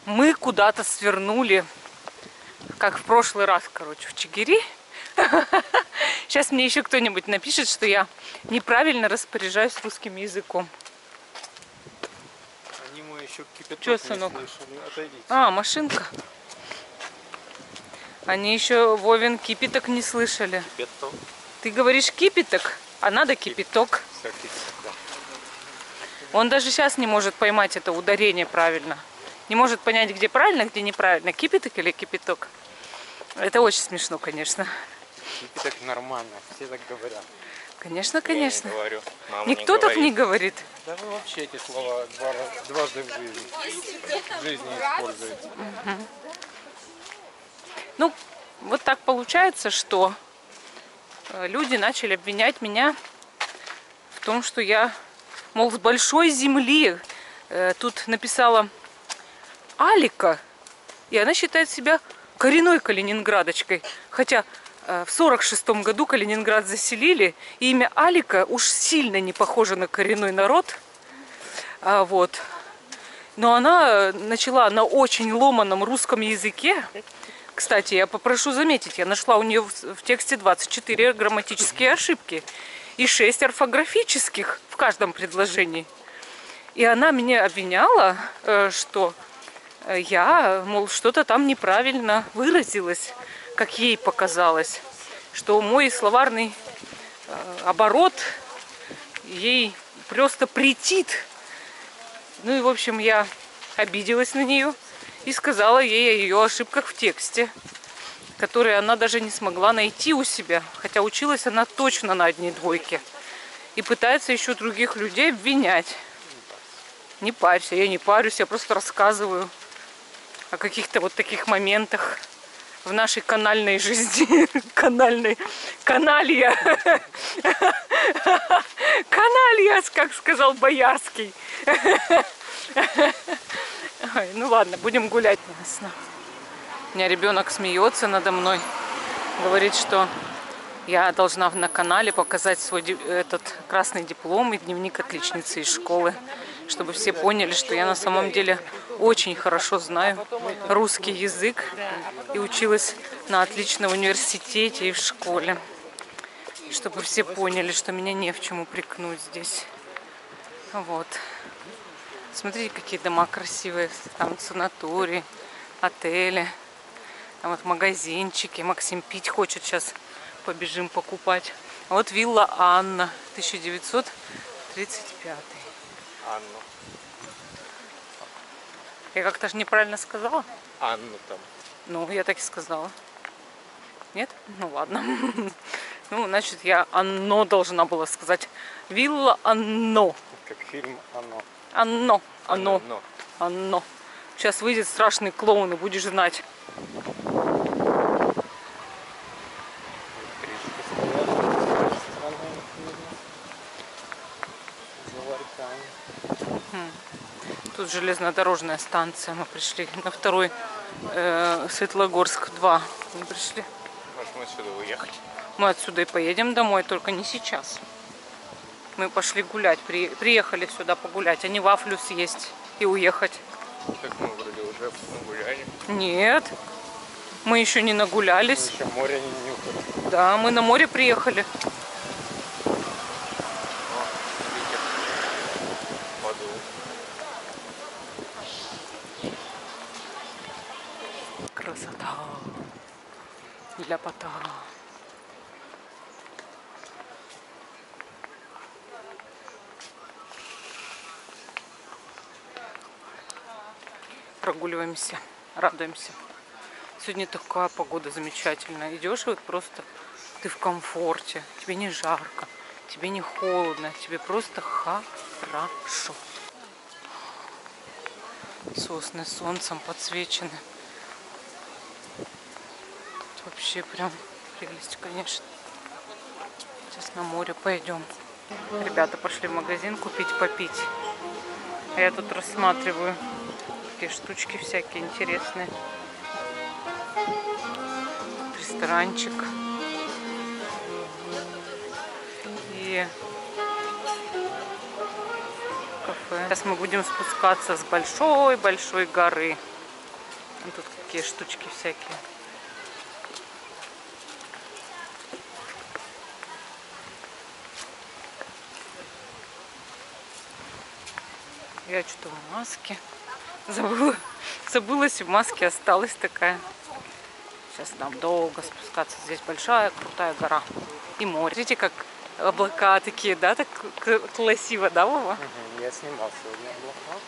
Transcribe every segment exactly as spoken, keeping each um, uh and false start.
мы куда-то свернули, как в прошлый раз, короче, в Чигири. Сейчас мне еще кто-нибудь напишет, что я неправильно распоряжаюсь русским языком. Они мы еще кипяток Чё, не сынок? слышали. Отойдите. А, машинка. Они еще Вовин кипяток не слышали. Кипяток. Ты говоришь кипяток, а надо кипяток. Да. Он даже сейчас не может поймать это ударение правильно. Не может понять, где правильно, где неправильно. Кипяток или кипяток. Это очень смешно, конечно. Кипяток нормально, все так говорят. Конечно, конечно. Я не говорю. Мама Никто не так не говорит. Да вы вообще эти слова два, дважды в жизни, в жизни используете. Угу. Ну, вот так получается, что люди начали обвинять меня в том, что я, мол, с большой земли э, тут написала Алика, и она считает себя коренной калининградочкой. Хотя э, в сорок шестом году Калининград заселили, и имя Алика уж сильно не похоже на коренной народ. А, вот. Но она начала на очень ломаном русском языке. Кстати, я попрошу заметить, я нашла у нее в тексте двадцать четыре грамматические ошибки и шесть орфографических в каждом предложении. И она меня обвиняла, что я, мол, что-то там неправильно выразилась, как ей показалось, что мой словарный оборот ей просто претит. Ну и, в общем, я обиделась на нее и сказала ей о ее ошибках в тексте, которые она даже не смогла найти у себя, хотя училась она точно на одни двойки. И пытается еще других людей обвинять. Не парься, я не парюсь, я просто рассказываю о каких-то вот таких моментах в нашей канальной жизни. Канальной. Каналья. Каналья, как сказал Боярский. Ой, ну ладно, будем гулять. Ясно. У меня ребенок смеется надо мной. Говорит, что я должна на канале показать свой этот красный диплом и дневник отличницы из школы. Чтобы все поняли, что я на самом деле очень хорошо знаю русский язык и училась на отличном университете и в школе. Чтобы все поняли, что меня не в чем упрекнуть здесь. Вот. Смотрите, какие дома красивые. Там санатории, отели. Там вот магазинчики. Максим пить хочет. Сейчас побежим покупать. А вот вилла Анна. тысяча девятьсот тридцать пятый. Анну. Я как-то же неправильно сказала? Анну там. Ну, я так и сказала. Нет? Ну ладно. Ну, значит, я Анно должна была сказать. Вилла Анно. Как фильм Оно. Анно. Оно. Оно. Анно. Сейчас выйдет страшный клоун, и будешь знать. Тут железнодорожная станция. Мы пришли на второй э, Светлогорск два. Мы пришли. Может, мы отсюда уехать? Мы отсюда и поедем домой, только не сейчас. Мы пошли гулять, при, приехали сюда погулять, а не вафлю съесть и уехать. Так мы вроде уже нагуляли. Нет, мы еще не нагулялись. Мы еще море не нюхали. Да, мы на море приехали. Красота для пота. Прогуливаемся, радуемся. Сегодня такая погода замечательная. Идешь, и вот просто ты в комфорте. Тебе не жарко, тебе не холодно, тебе просто хорошо. Сосны солнцем подсвечены. Тут вообще прям прелесть, конечно. Сейчас на море пойдем. Ребята пошли в магазин купить попить. А я тут рассматриваю такие штучки всякие интересные. Ресторанчик. И кафе. Сейчас мы будем спускаться с большой-большой горы. Вот тут какие штучки всякие. Я что-то в маске. Забыла. Забылась, в маске осталась такая. Сейчас нам долго спускаться. Здесь большая крутая гора. И море. Видите, как облака такие, да? Так красиво, да, Вова? Угу, я снимал сегодня облака.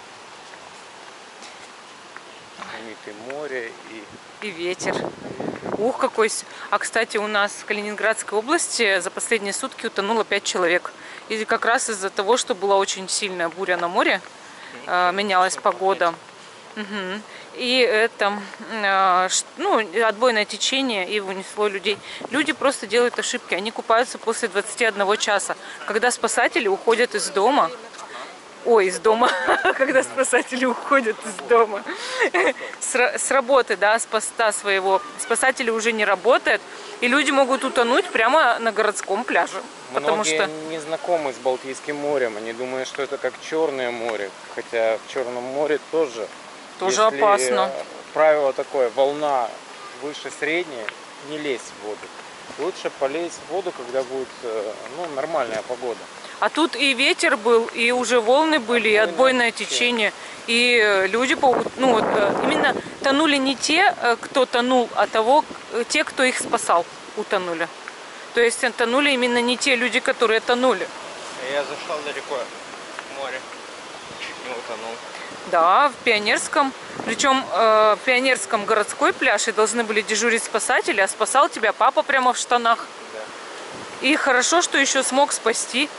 И море, и... И ветер. Ух, какой... А, кстати, у нас в Калининградской области за последние сутки утонуло пять человек. И как раз из-за того, что была очень сильная буря на море, э, менялась погода. Угу. И это, э, ну, отбойное течение, и унесло людей. Люди просто делают ошибки. Они купаются после двадцати одного часа. Когда спасатели уходят из дома, Ой, из дома, когда спасатели уходят из дома, с, с работы, да, с поста своего, спасатели уже не работают, и люди могут утонуть прямо на городском пляже. Потому Многие что не знакомы с Балтийским морем, они думают, что это как Черное море, хотя в Черном море тоже, тоже если опасно. Правило такое: волна выше средней, не лезь в воду. Лучше полезть в воду, когда будет, ну, нормальная погода. А тут и ветер был, и уже волны были, и отбойное течение. И люди, ну вот, именно тонули не те, кто тонул, а того, те, кто их спасал, утонули. То есть тонули именно не те люди, которые тонули. Я зашел далеко в море, чуть не утонул. Да, в Пионерском. Причем э, в Пионерском городской пляж, и должны были дежурить спасатели, а спасал тебя папа прямо в штанах. Да. И хорошо, что еще смог спасти.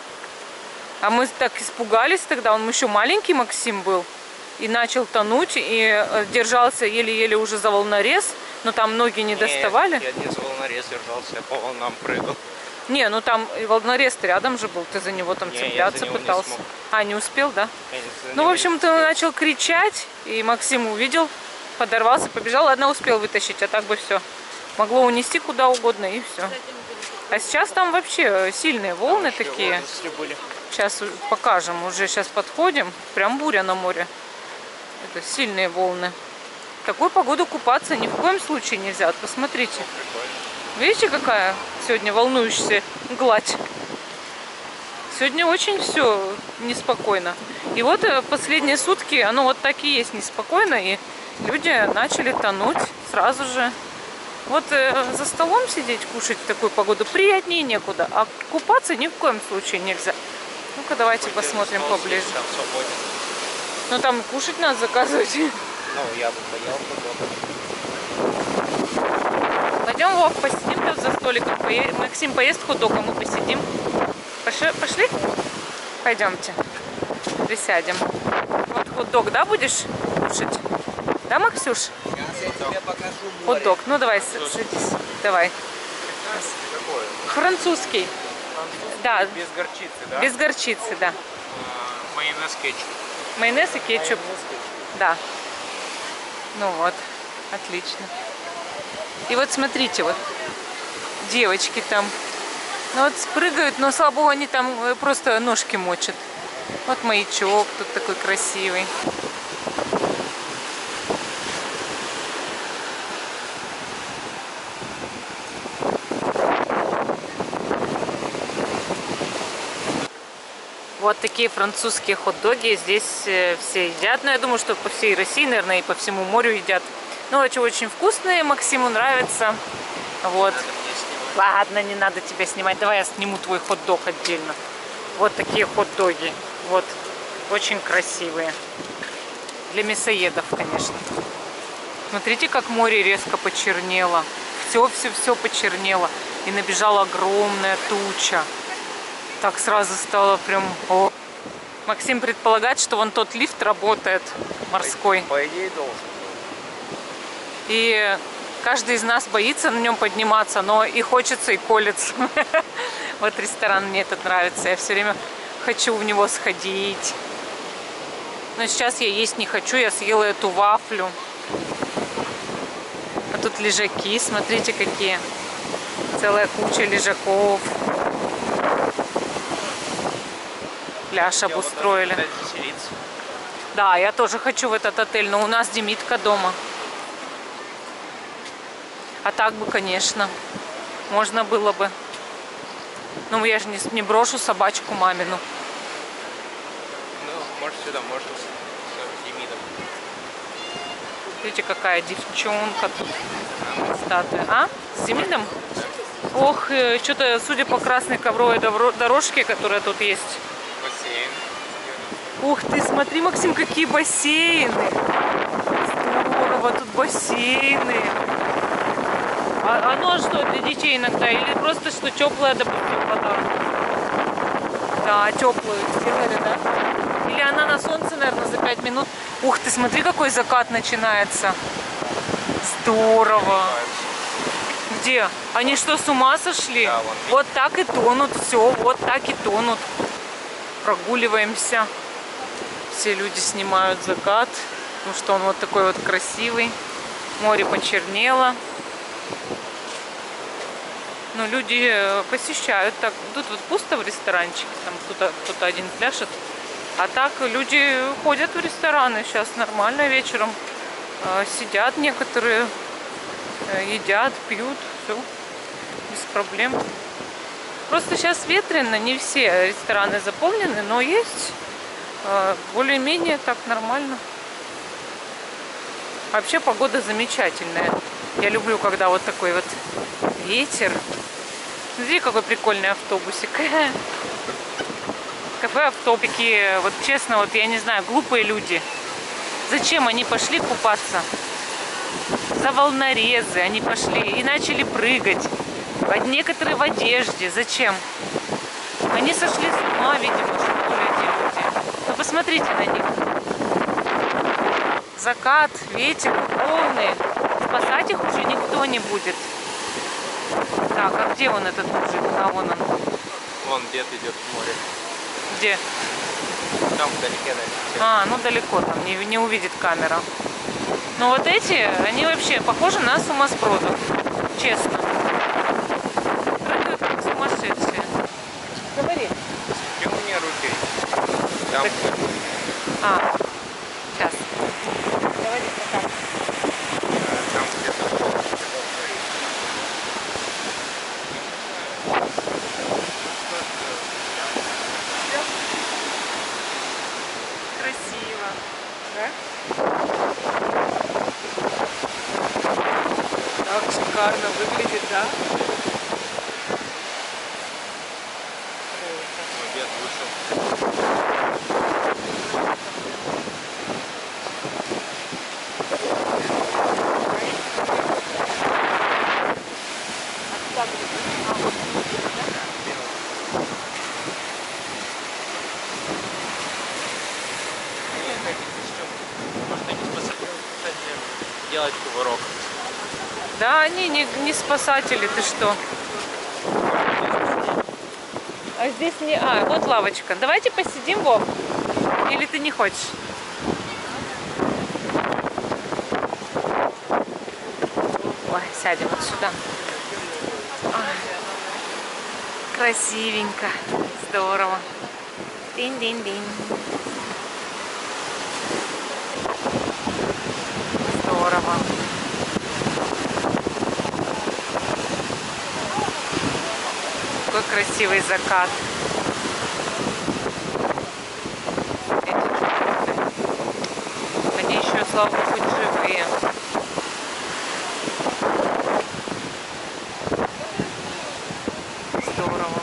А мы так испугались тогда, он еще маленький Максим был, и начал тонуть, и держался еле-еле уже за волнорез, но там ноги не доставали. Нет, я не за волнорез держался, я по волнам прыгал. Не, ну там волнорез рядом же был, ты за него там не, цепляться пытался. Не а, не успел, да? Не ну, в общем, ты начал кричать, и Максим увидел, подорвался, побежал, ладно, успел вытащить, а так бы все. Могло унести куда угодно, и все. А сейчас там вообще сильные волны такие. Сейчас покажем, уже сейчас подходим. Прям буря на море. Это сильные волны. В такую погоду купаться ни в коем случае нельзя. Посмотрите. Видите, какая сегодня волнующаяся гладь? Сегодня очень все неспокойно. И вот последние сутки оно вот так и есть неспокойно. И люди начали тонуть сразу же. Вот э, за столом сидеть, кушать в такую погоду приятнее некуда. А купаться ни в коем случае нельзя. Ну-ка, давайте посмотрим поближе. Там свободен. Ну, там кушать надо заказывать. Ну, я бы поел. Пойдем, Вов, посидим тут за столиком. Пое... Максим поест хот-дог, а мы посидим. Пошли? Пошли? Пойдемте. Присядем. Вот хот-дог, да, будешь кушать? Да, Максюш? Сейчас я тебе покажу море. Хот-дог. Ну, давай, садись. Давай. Какой? Французский. Да. Без горчицы, да? Без горчицы, да. А, майонез, кетчуп. Майонез и кетчуп. Да. Ну вот, отлично. И вот смотрите, вот девочки там, ну вот спрыгают, но слава богу, они там просто ножки мочат. Вот маячок тут такой красивый. Вот такие французские хот-доги здесь все едят. Но я думаю, что по всей России, наверное, и по всему морю едят. Ну, очень-очень вкусные, Максиму нравится. Вот. Ладно, не надо тебя снимать. Давай я сниму твой хот-дог отдельно. Вот такие хот-доги. Вот. Очень красивые. Для мясоедов, конечно. Смотрите, как море резко почернело. Все-все-все почернело. И набежала огромная туча. Так сразу стало прям... О. Максим предполагает, что вон тот лифт работает, морской. По идее должен. И каждый из нас боится на нем подниматься, но и хочется, и колется. Вот ресторан мне этот нравится. Я все время хочу в него сходить. Но сейчас я есть не хочу. Я съела эту вафлю. А тут лежаки, смотрите какие. Целая куча лежаков. Пляж обустроили. Вот заселиться. Да, я тоже хочу в этот отель, но у нас Демитка дома. А так бы, конечно, можно было бы. Ну, я же не, не брошу собачку мамину. Ну, может сюда, может с Демидом. Видите, какая девчонка тут. Статуя. А? С Демидом? Ох, что-то, судя по красной ковровой дорожке, которая тут есть. Бассейн. Ух ты, смотри, Максим, какие бассейны. Здорово, тут бассейны. А оно что, для детей иногда? Или просто что, теплая, допустим, вода? Да, теплую сделали, да? Или она на солнце, наверное, за пять минут. Ух ты, смотри, какой закат начинается. Здорово. Где? Они что, с ума сошли? Да, вон, вот так и тонут, все, вот так и тонут. Прогуливаемся. Все люди снимают закат, потому что он вот такой вот красивый. Море почернело. Ну, люди посещают. Так, тут вот пусто в ресторанчике, там кто-то кто-то один пляшет. А так люди ходят в рестораны. Сейчас нормально вечером. Сидят некоторые, едят, пьют, все без проблем. Просто сейчас ветрено, не все рестораны заполнены, но есть более-менее так нормально. Вообще погода замечательная. Я люблю, когда вот такой вот ветер. Смотри, какой прикольный автобусик. Кафе, автобики, вот честно, вот я не знаю, глупые люди. Зачем они пошли купаться? За волнорезы они пошли и начали прыгать. Некоторые в одежде. Зачем? Они сошли с ума, видимо, что ли, эти люди. Ну, посмотрите на них. Закат, ветер полный. Спасать их уже никто не будет. Так, а где он, этот мужик? А, вон он. Вон дед идет в море. Где? Там вдалеке, наверное. А, ну далеко там, не, не увидит камера. Но вот эти, они вообще похожи на сумасбродов. Честно. Прыгают как сумасшедшие. Говори. Где у меня руки? Там. Так. А, сейчас. Говори, пока. Там где-то. Красиво. Да? Так шикарно выглядит, да? Дед вышел. Может, они спасатели делать кувырок. Да, они не, не спасатели, ты что? А здесь не... А, вот лавочка. Давайте посидим, Вов. Или ты не хочешь? Ой, сядем вот сюда. Ой. Красивенько. Здорово. Динь-динь-динь. Здорово. Какой красивый закат. Они еще, слава богу, живые. Здорово.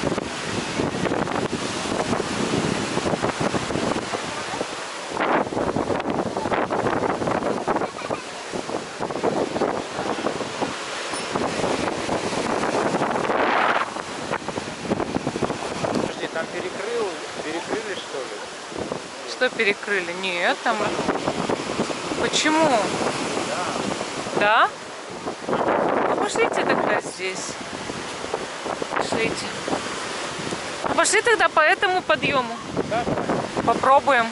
Там перекрыл, перекрыли что ли? Что перекрыли? Нет, там... Почему? Да? Ну, пошлите тогда здесь. Пошлите. Ну, пошли тогда по этому подъему. Да? Попробуем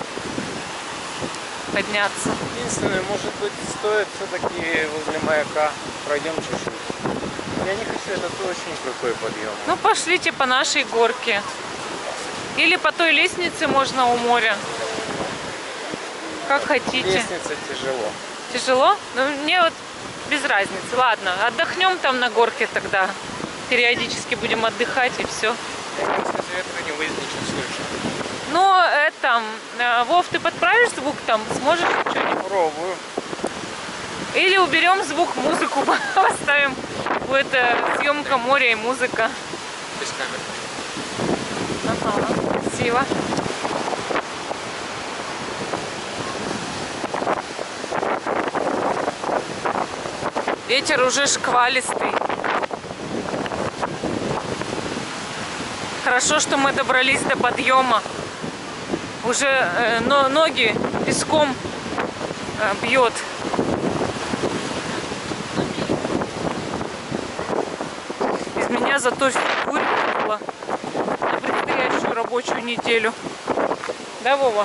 подняться. Единственное, может быть, стоит все-таки возле маяка пройдем чуть-чуть. Я не хочу, это очень крутой подъем. Ну, пошлите по нашей горке. Или по той лестнице можно у моря. Как хотите. Лестница тяжело. Тяжело? Ну, мне вот без разницы. Ладно, отдохнем там на горке тогда. Периодически будем отдыхать и все. Если ветра не выйдет, ничего слышно. Ну, это, э, Вов, ты подправишь звук там? Сможешь что-нибудь? Пробую. Или уберем звук, музыку поставим. Будет э, съемка моря и музыка. Без камеры. Ага, красиво. Ветер уже шквалистый. Хорошо, что мы добрались до подъема. Уже э, но, ноги песком э, бьет. Из меня зато фигура на предстоящую рабочую неделю. Да, Вова?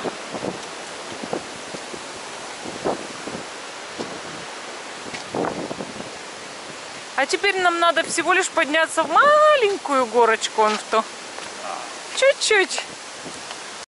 А теперь нам надо всего лишь подняться в маленькую горочку, он в то. Чуть-чуть.